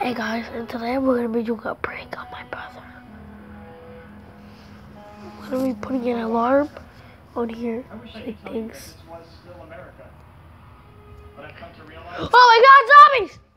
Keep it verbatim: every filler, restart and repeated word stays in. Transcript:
Hey guys, and today we're gonna be doing a prank on my brother. We're gonna be putting an alarm on here so he thinks. Oh my god, zombies!